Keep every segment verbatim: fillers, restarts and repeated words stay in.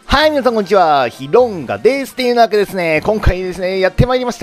はい、皆さんこんにちは。ヒロンガです。っていうわけですね、今回ですね、やってまいりました。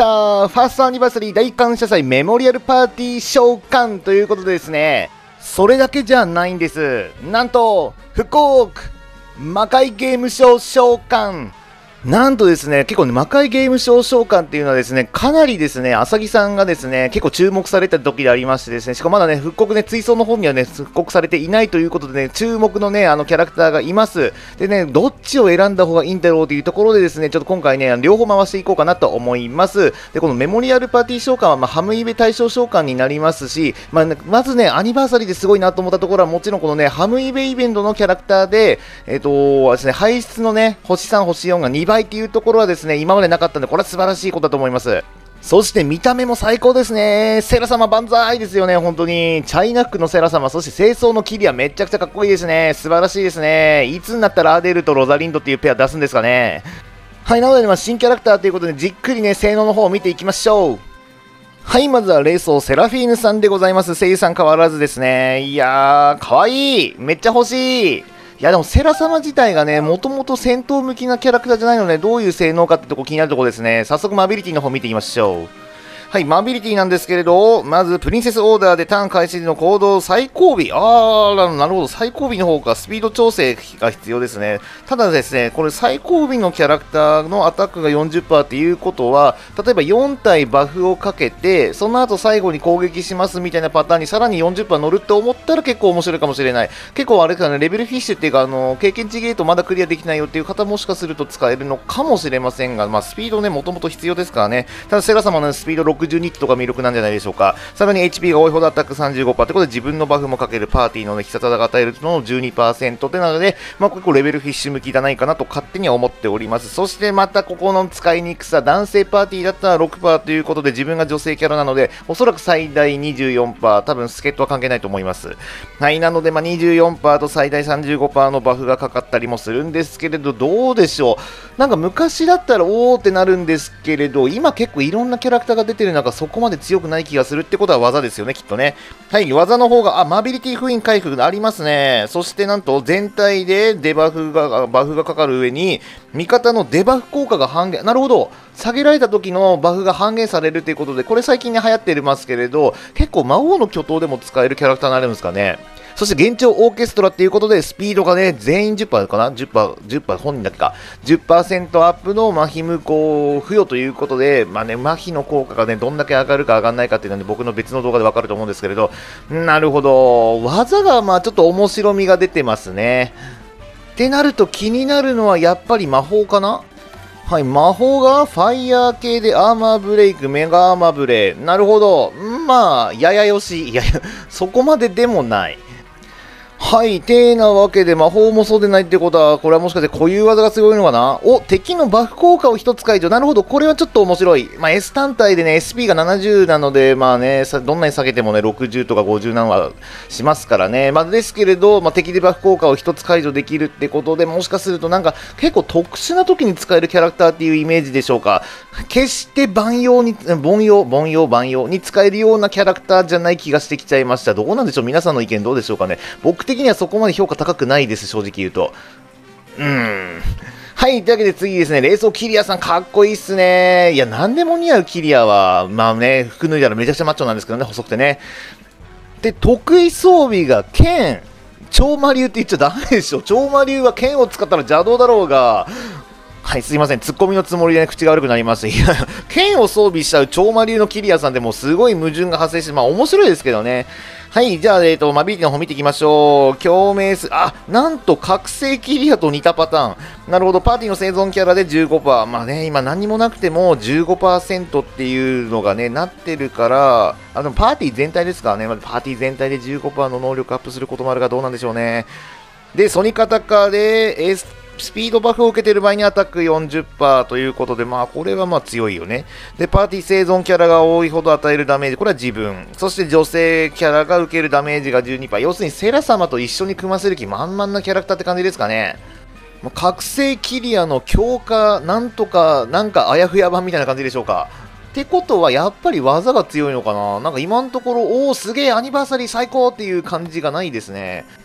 ファーストアニバーサリー大感謝祭メモリアルパーティー召喚ということでですね、それだけじゃないんです。なんと、福岡魔界ゲームショー召喚。なんとですね、結構ね、魔界ゲームショー召喚っていうのはですね、かなりですね、浅木さんがですね、結構注目された時でありましてですね、しかもまだね、復刻ね、追走の方にはね、復刻されていないということでね、注目のね、あのキャラクターがいます。でね、どっちを選んだ方がいいんだろうというところでですね、ちょっと今回ね、両方回していこうかなと思います。で、このメモリアルパーティー召喚は、まあ、ハムイベ対象召喚になりますし、まあね、まずね、アニバーサリーですごいなと思ったところは、もちろんこのね、ハムイベイベントのキャラクターで、えっとですね、排出のね、星さん、星よんがにばいっていうところはですね、今までなかったんで、これは素晴らしいことだと思います。そして見た目も最高ですね。セラ様万歳ですよね、本当に。チャイナックのセラ様、そして清掃のキリアめちゃくちゃかっこいいですね。素晴らしいですね。いつになったらアデルとロザリンドっていうペア出すんですかね。はい、なので、まあ、新キャラクターということで、じっくりね、性能の方を見ていきましょう。はい、まずはレーソーセラフィーヌさんでございます。声優さん変わらずですね。いやー、かわいい。めっちゃ欲しい。いやでもセラ様自体がね、もともと戦闘向きなキャラクターじゃないので、どういう性能かってとこ気になるところですね。早速マビリティの方見ていきましょう。はい、マビリティなんですけれど、まずプリンセスオーダーでターン開始時の行動最後尾。あー、なるほど、最後尾の方がスピード調整が必要ですね。ただですね、これ最後尾のキャラクターのアタックが よんじゅっパーセント っていうことは、例えばよん体バフをかけて、その後最後に攻撃しますみたいなパターンにさらに よんじゅっパーセント 乗るって思ったら結構面白いかもしれない。結構あれかね、レベルフィッシュっていうか、あの、経験値ゲートまだクリアできないよっていう方もしかすると使えるのかもしれませんが、まあスピードね、もともと必要ですからね。ただセラ様のスピードろくじゅうにとか魅力なんじゃないでしょうか。さらに エイチピー が多いほどアタック さんじゅうごパーセント ってことで自分のバフもかけるパーティーの、ね、必殺技が与えるのの じゅうにパーセント ってなので、まあ、結構レベルフィッシュ向きじゃないかなと勝手には思っております。そしてまたここの使いにくさ、男性パーティーだったら ろくパーセント ということで自分が女性キャラなので、おそらく最大 にじゅうよんパーセント、多分助っ人は関係ないと思います。はい、なので、まあ、にじゅうよんパーセント と最大 さんじゅうごパーセント のバフがかかったりもするんですけれど、どうでしょう。なんか昔だったらおーってなるんですけれど、今結構いろんなキャラクターが出てる中、そこまで強くない気がするってことは技ですよね、きっとね。はい、技の方が、あ、マビリティ封印回復がありますね。そしてなんと全体でデバフが、バフがかかる上に、味方のデバフ効果が半減。なるほど。下げられた時のバフが半減されるということで、これ最近ね流行ってますけれど、結構魔王の巨頭でも使えるキャラクターになるんですかね。そして幻聴オーケストラっていうことで、スピードがね、全員 じゅっパーセント かな ?じゅっパーセント、じゅっパーセント 本人だけか。じゅっパーセント アップの麻痺無効付与ということで、まあね、麻痺の効果がね、どんだけ上がるか上がらないかっていうので、僕の別の動画でわかると思うんですけれど、なるほど。技がまあちょっと面白みが出てますね。ってなると気になるのはやっぱり魔法かな。はい、魔法がファイヤー系でアーマーブレイク、メガアーマーブレイ。なるほど。んまあ、ややよし。いやいや、そこまででもない。はい、てなわけで魔法もそうでないってことは、これはもしかして固有技が強いのかな。お、敵のバフ効果を一つ解除。なるほど、これはちょっと面白い。まあ、S 単体でね、エスピー がななじゅうなので、まあね、どんなに下げてもね、ろくじゅうとかごじゅう何はしますからね。まあ、ですけれど、まあ、敵でバフ効果を一つ解除できるってことで、もしかするとなんか結構特殊な時に使えるキャラクターっていうイメージでしょうか。決して万用に、凡用、凡用、万用に使えるようなキャラクターじゃない気がしてきちゃいました。どうなんでしょう、皆さんの意見どうでしょうかね。僕的にはそこまで評価高くないです、正直言うと。うーん。はい、というわけで次ですね、レーソーキリアさんかっこいいっすね。いや、なんでも似合うキリアは、まあね、服脱いだらめちゃくちゃマッチョなんですけどね、細くてね。で、得意装備が剣。超魔竜って言っちゃダメでしょ。超魔竜は剣を使ったら邪道だろうが。はい、すいません。ツッコミのつもりで、ね、口が悪くなります。いや、剣を装備しちゃう超魔竜のキリアさんでもすごい矛盾が発生して、まあ面白いですけどね。はい、じゃあ、えっと、マビリティの方見ていきましょう。共鳴す、あ、なんと、覚醒キリアと似たパターン。なるほど、パーティーの生存キャラで じゅうごパーセント。まあね、今何もなくても じゅうごパーセント っていうのがね、なってるから、あの、パーティー全体ですからね、パーティー全体で じゅうごパーセント の能力アップすることもあるがどうなんでしょうね。で、ソニカタカで、エススピードバフを受けている場合にアタック よんじゅっパーセント ということで、まあこれはまあ強いよね。で、パーティー生存キャラが多いほど与えるダメージ、これは自分。そして女性キャラが受けるダメージが じゅうにパーセント。要するにセラ様と一緒に組ませる気満々なキャラクターって感じですかね。覚醒キリアの強化、なんとか、なんかあやふや版みたいな感じでしょうか。ってことは、やっぱり技が強いのかな。なんか今のところ、おー、すげえ、アニバーサリー最高っていう感じがないですね。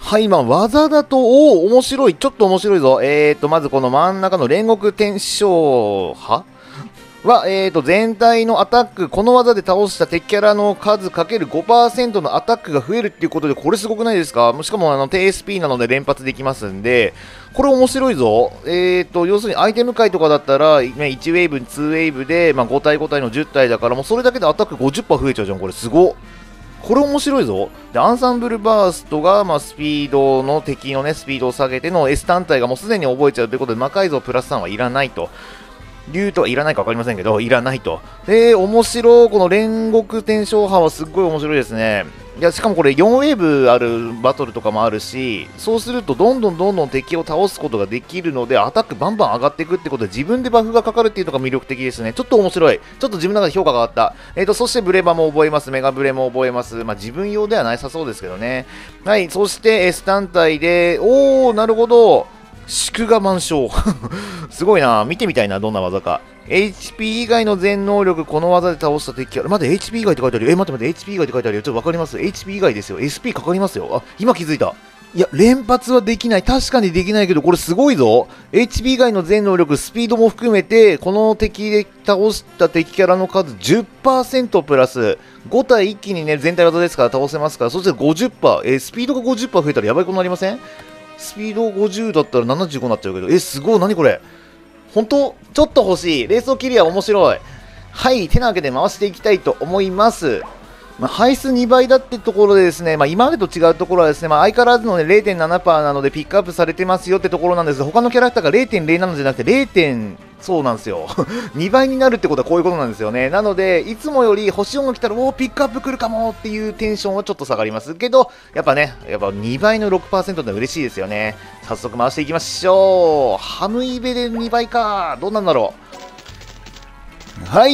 はい、まあ、技だと、おお、面白い。ちょっと面白いぞ。えーと、まずこの真ん中の煉獄天正派は、えーと、全体のアタック、この技で倒した敵キャラの数かけるごパーセント のアタックが増えるっていうことで、これすごくないですか？しかも、あの、低 エスピー なので連発できますんで、これ面白いぞ。えーと、要するにアイテム界とかだったら、ね、いちウェーブ、にウェーブで、まあ、ご体ご体のじゅったいだから、もうそれだけでアタック ごじゅっパーセント 増えちゃうじゃん。これすごっ。これ面白いぞ。で、アンサンブルバーストが、まあ、スピードの敵のね、スピードを下げての S 単体がもうすでに覚えちゃうということで、魔改造プラスさんはいらないと。竜とはいらないか分かりませんけど、いらないと。で、面白い。この煉獄天正派はすっごい面白いですね。いや、しかもこれよんウェーブあるバトルとかもあるし、そうするとどんどんどんどん敵を倒すことができるので、アタックバンバン上がっていくってことで、自分でバフがかかるっていうのが魅力的ですね。ちょっと面白い。ちょっと自分の中で評価が上がった。えっと、そしてブレバも覚えます。メガブレも覚えます。まあ、自分用ではなさそうですけどね。はい、そして S 単体で、おー、なるほど。祝賀満章すごいな。見てみたいな。どんな技か。エイチピー 以外の全能力、この技で倒した敵キャラ。待って、エイチピー 以外って書いてあるよ。え、待って待って、エイチピー 以外って書いてあるよ。ちょっとわかります？ エイチピー 以外ですよ。エスピー かかりますよ。あ、今気づいた。いや、連発はできない。確かにできないけど、これすごいぞ。エイチピー 以外の全能力、スピードも含めて、この敵で倒した敵キャラの数 じゅっパーセント プラス、ご体一気にね、全体技ですから倒せますから、そして ごじゅっパーセント、えー、スピードが ごじゅっパーセント 増えたらやばいことになりません？スピードごじゅうだったらななじゅうごになっちゃうけど、え、すごい、何これ。本当ちょっと欲しい。レースを切りは面白い。はい、手なわけで回していきたいと思います。まあ、排出にばいだってところでですね、まあ、今までと違うところはですね、まあ、相変わらずの、ね、れいてんななパーセント なのでピックアップされてますよってところなんですが、他のキャラクターが れいてんれいなな じゃなくて れい. そうなんですよにばいになるってことはこういうことなんですよね。なのでいつもより星よんが来たらおーピックアップ来るかもっていうテンションはちょっと下がりますけど、やっぱね、やっぱにばいの ろくパーセント って嬉しいですよね。早速回していきましょう。ハムイベでにばいか、どうなんだろう。はい、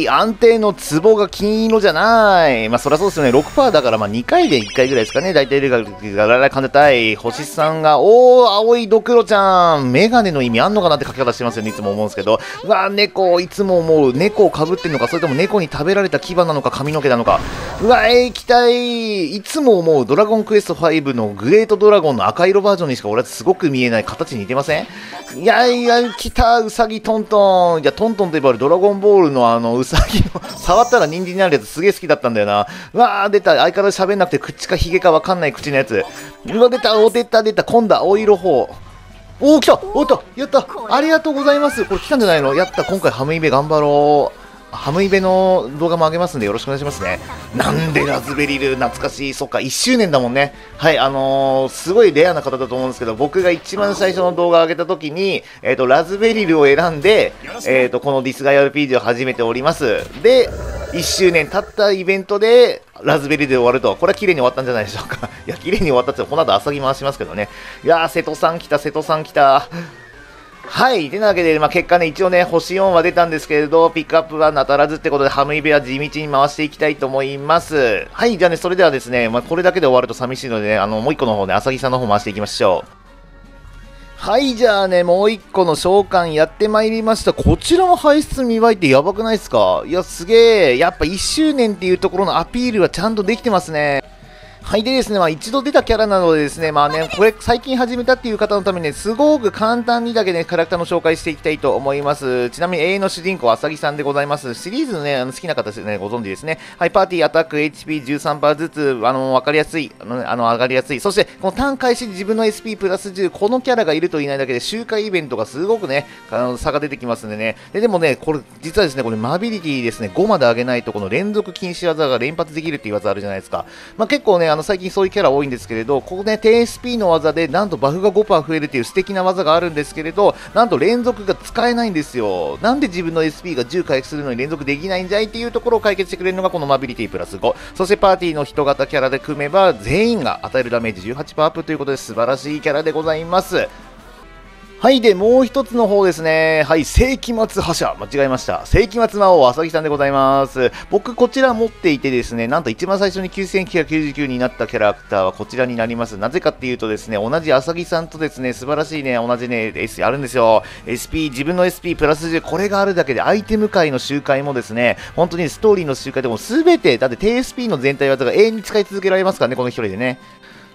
安定のツボが金色じゃない。まあ、そりゃそうですよね。ろくパーセント だから、まあ、にかいでいっかいぐらいですかね。大体、レガがららかんでたい。星さんが、おー、青いドクロちゃん。メガネの意味あんのかなって書き方してますよね。いつも思うんですけど。うわー、猫、いつも思う。猫をかぶってんのか、それとも猫に食べられた牙なのか、髪の毛なのか。うわー、行きたい。いつも思う。ドラゴンクエストファイブのグレートドラゴンの赤色バージョンにしか俺はすごく見えない。形に似てません？いやいや、来た、ウサギトントン。いや、トントンといえばドラゴンボールのあの、ウサギの、触ったら人参になるやつすげえ好きだったんだよな。うわー、出た。相変わらず喋んなくて口かヒゲかわかんない口のやつ。うわ、出た、お、出た、出た。今度は青色方。おー、来た。おっと、やった。ありがとうございます。これ来たんじゃないの？やった。今回ハムイベ頑張ろう。ハムイベの動画も上げますんでよろしくお願いしますね。なんでラズベリル懐かしい。そっか、いっしゅうねんだもんね。はい、あのー、すごいレアな方だと思うんですけど、僕が一番最初の動画を上げた時に、えっと、ラズベリルを選んで、えっと、このディスガイ アールピージー を始めております。で、いっしゅうねん経ったイベントで、ラズベリルで終わると、これは綺麗に終わったんじゃないでしょうか。いや、綺麗に終わったって、この後朝着回しますけどね。いやー、瀬戸さん来た、瀬戸さん来た。はい。てなわけで、まあ、結果ね、一応ね、星よんは出たんですけれど、ピックアップはなたらずってことで、ハムイベは地道に回していきたいと思います。はい。じゃあね、それではですね、まあ、これだけで終わると寂しいのでね、あの、もう一個の方ね、浅木さんの方回していきましょう。はい、じゃあね、もう一個の召喚やってまいりました。こちらも排出見栄えってやばくないですか？いや、すげえ。やっぱいっしゅうねんっていうところのアピールはちゃんとできてますね。はい。でですね、まあ一度出たキャラなのでですね、まあね、これ最近始めたっていう方のためにね、すごく簡単にだけね、キャラクターの紹介していきたいと思います。ちなみに永遠の主人公、あさぎさんでございます。シリーズのね、あの好きな方ですね、ご存知ですね。はい、パーティーアタック エイチピーじゅうさんパーセント ずつ、あの、わかりやすい、あの、あの上がりやすい。そして、このターン開始で自分の エスピー プラスじゅう、このキャラがいるといないだけで、周回イベントがすごくね、あの、差が出てきますんでね。で、でもね、これ、実はですね、これ、マビリティですね、ごまで上げないと、この連続禁止技が連発できるっていう技あるじゃないですか。まあ結構ね、あの、最近そういうキャラ多いんですけれど、ここね、低 エスピー の技でなんとバフが ごパーセント 増えるっていう素敵な技があるんですけれど、なんと連続が使えないんですよ。なんで自分の エスピー がじゅう回復するのに連続できないんじゃいっていうところを解決してくれるのがこのマビリティプラスご。そしてパーティーの人型キャラで組めば全員が与えるダメージ じゅうはちパーセント アップということで素晴らしいキャラでございます。はい。で、もう一つの方ですね。はい。世紀末覇者。間違えました。世紀末魔王、浅木さんでございます。僕、こちら持っていてですね、なんと一番最初にきゅうせんきゅうひゃくきゅうじゅうきゅうになったキャラクターはこちらになります。なぜかっていうとですね、同じ浅木さんとですね、素晴らしいね、同じね、S あるんですよ。エスピー、自分の エスピー プラスじゅう、これがあるだけでアイテム界の周回もですね、本当にストーリーの周回でもすべて、だって低 エスピー の全体技が永遠に使い続けられますからね、この一人でね。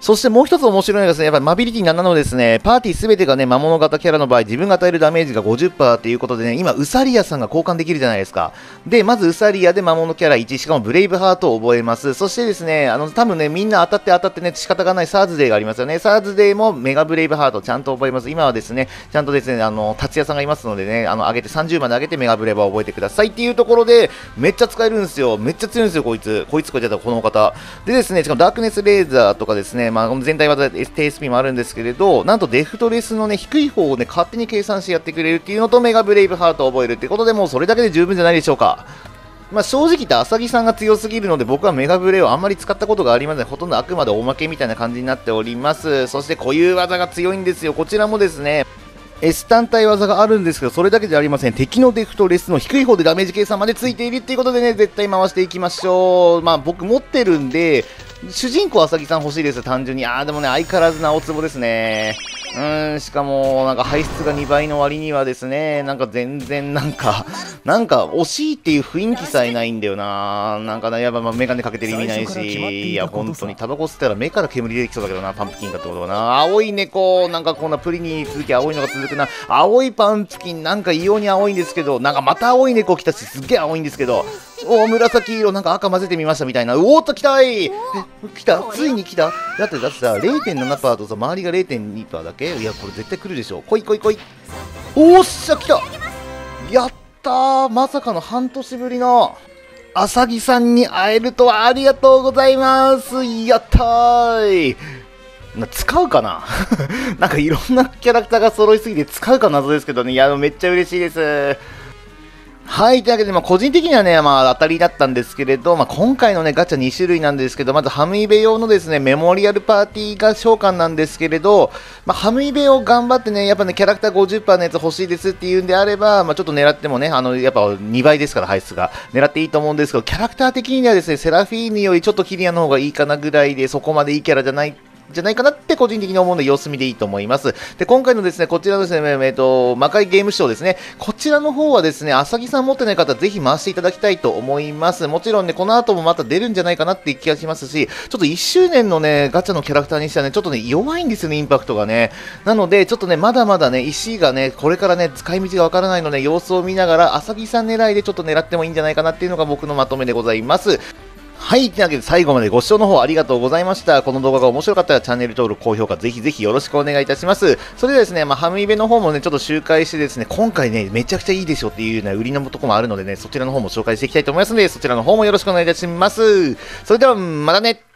そしてもう一つ面白いのがですね、やっぱりマビリティななのですね、パーティーすべてがね、魔物型キャラの場合、自分が与えるダメージが ごじゅっパーセント ということでね、今、ウサリアさんが交換できるじゃないですか。で、まずウサリアで魔物キャラいち、しかもブレイブハートを覚えます。そしてですね、あの、多分ね、みんな当たって当たってね、仕方がないサーズデーがありますよね。サーズデーもメガブレイブハートちゃんと覚えます。今はですね、ちゃんとですね、あの、達也さんがいますのでね、あの、上げてさんじゅうまで上げてメガブレイブを覚えてくださいっていうところで、めっちゃ使えるんですよ。めっちゃ強いんですよ、こいつ。こいつこいつだったらこの方。でですね、しかもダークネスレーザーとかですね、まあ、全体技で ティーエスピー もあるんですけれど、なんとデフトレスのね、低い方をね、勝手に計算してやってくれるっていうのと、メガブレイブハートを覚えるってことで、もうそれだけで十分じゃないでしょうか。まあ正直言って浅木さんが強すぎるので僕はメガブレイをあんまり使ったことがありません。ほとんどあくまでおまけみたいな感じになっております。そして固有技が強いんですよ。こちらもですね、S 単体技があるんですけど、それだけじゃありません。敵のデフトレスの低い方でダメージ計算までついているっていうことでね、絶対回していきましょう。まあ僕持ってるんで、主人公浅木さん欲しいです、単純に。あーでもね、相変わらずなおつぼですね。うーん、しかも、なんか排出がにばいの割にはですね、なんか全然なんか、なんか惜しいっていう雰囲気さえないんだよな。なんかね、やっぱまあメガネかけてる意味ないし、いや、本当にタバコ吸ったら目から煙出てきそうだけどな、パンプキンかってことかな。青い猫、なんかこんなプリに続き青いのが続くな。青いパンプキン、なんか異様に青いんですけど、なんかまた青い猫来たし、すっげえ青いんですけど、お紫色、なんか赤混ぜてみましたみたいな。うおーっと来たい。え、来たついに来ただって、だってさ、れいてんななパーセント とさ、周りが れいてんにパーセント だけいや、これ絶対来るでしょ。来い来い来い。おーっしゃ、来たやったーまさかの半年ぶりの、浅木さんに会えるとはありがとうございますやったーな使うかななんかいろんなキャラクターが揃いすぎて使うか謎ですけどね。いや、めっちゃ嬉しいです。はい、というわけで、まあ、個人的にはね、まあ、当たりだったんですけれど、まあ、今回のね、ガチャにしゅるいなんですけど、まず、ハムイベ用のですね、メモリアルパーティーが召喚なんですけれど、まあ、ハムイベを頑張ってね、やっぱね、キャラクター ごじゅっパーセント のやつ欲しいですっていうんであれば、まあ、ちょっと狙ってもね、あの、やっぱにばいですから、排出が。狙っていいと思うんですけど、キャラクター的にはですね、セラフィーヌよりちょっとキリアの方がいいかなぐらいで、そこまでいいキャラじゃない、じゃないかなって個人的に思うので様子見でいいと思います。で、今回のですね、こちらのですね、えっと、魔界ゲームショーですね。こちらの方はですね、浅木さん持ってない方、ぜひ回していただきたいと思います。もちろんね、この後もまた出るんじゃないかなって気がしますし、ちょっといっしゅうねんのね、ガチャのキャラクターにしてはね、ちょっとね、弱いんですよね、インパクトがね。なので、ちょっとね、まだまだね、石がね、これからね、使い道がわからないので、様子を見ながら、浅木さん狙いでちょっと狙ってもいいんじゃないかなっていうのが僕のまとめでございます。はい。というわけで最後までご視聴の方ありがとうございました。この動画が面白かったらチャンネル登録、高評価ぜひぜひよろしくお願いいたします。それではですね、まあ、ハムイベの方もね、ちょっと周回してですね、今回ね、めちゃくちゃいいでしょっていうような売りのとこもあるのでね、そちらの方も紹介していきたいと思いますので、そちらの方もよろしくお願いいたします。それでは、またね。